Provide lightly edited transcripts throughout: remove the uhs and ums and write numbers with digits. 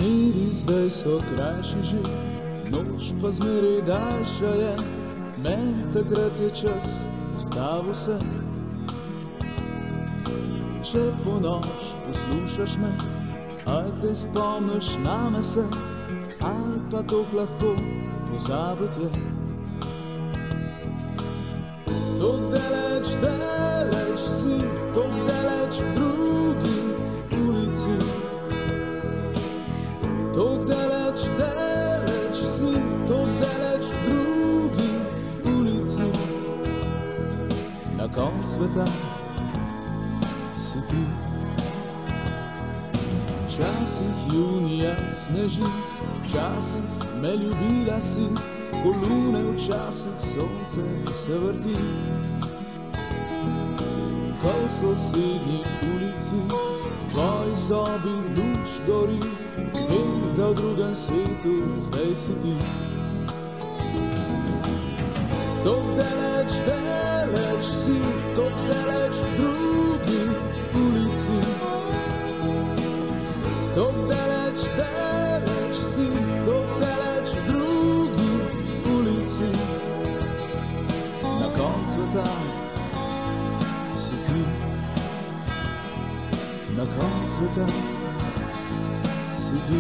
Dnevi zdaj so krajši že, noč pa zmeraj daljša je. Meni takrat je čas ustavil se. Če po noč poslušaš me, aj te spomniš name se, ali pa tok lahko pozabiti je. Tok daleč, daleč si, tok daleč v drugi ulici. Tok daleč, daleč si, tok daleč v drugi ulici. Na koncu sveta si ti. Včasih junija sneži, včasih me ljubila si, ko lune včasih sonce se vrti. Ko v sosednji ulici v tvoji sobi luč gori, vem, da v drugem svetu zdaj si ti. Tok daleč, daleč si, tok daleč v drugi ulici. Tok daleč, daleč si, tok daleč v drugi ulici. Na koncu sveta si ti. Na koncu sveta si ti.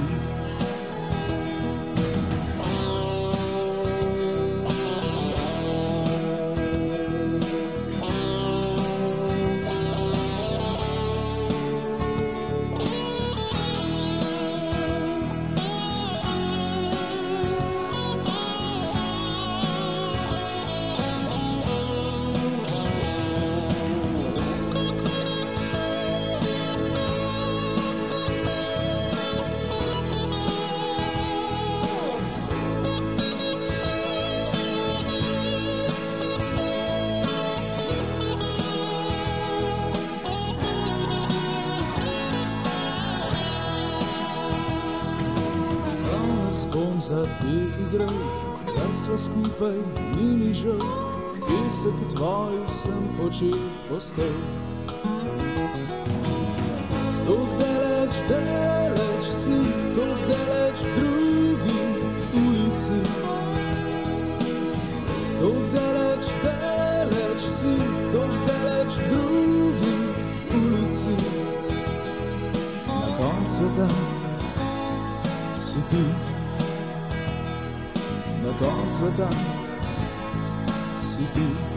Za te igre, da sva skupaj, ni mi žal, pesek tvoju sem počel postel. Tok daleč, daleč si, tok daleč v drugi ulici. Tok daleč, daleč si, tok daleč v drugi ulici. Na koncu sveta si ti. Na koncu sveta si ti.